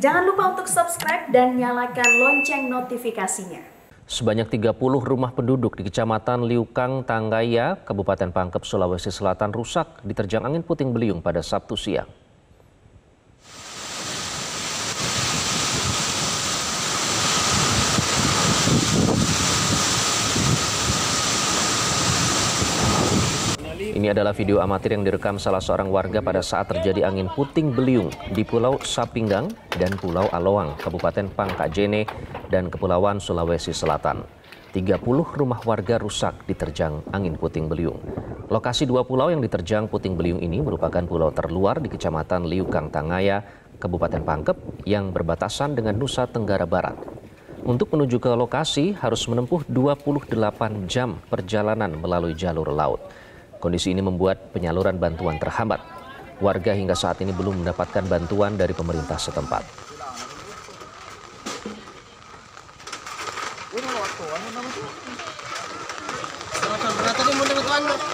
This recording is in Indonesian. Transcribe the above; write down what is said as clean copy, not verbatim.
Jangan lupa untuk subscribe dan nyalakan lonceng notifikasinya. Sebanyak 30 rumah penduduk di Kecamatan Liukang, Tanggaya, Kabupaten Pangkep, Sulawesi Selatan rusak diterjang angin puting beliung pada Sabtu siang. Ini adalah video amatir yang direkam salah seorang warga pada saat terjadi angin puting beliung di Pulau Sapinggang dan Pulau Aloang, Kabupaten Pangkajene dan Kepulauan Sulawesi Selatan. 30 rumah warga rusak diterjang angin puting beliung. Lokasi dua pulau yang diterjang puting beliung ini merupakan pulau terluar di Kecamatan Liukang, Tanggaya, Kabupaten Pangkep yang berbatasan dengan Nusa Tenggara Barat. Untuk menuju ke lokasi harus menempuh 28 jam perjalanan melalui jalur laut. Kondisi ini membuat penyaluran bantuan terhambat. Warga hingga saat ini belum mendapatkan bantuan dari pemerintah setempat. Berapa tadi mau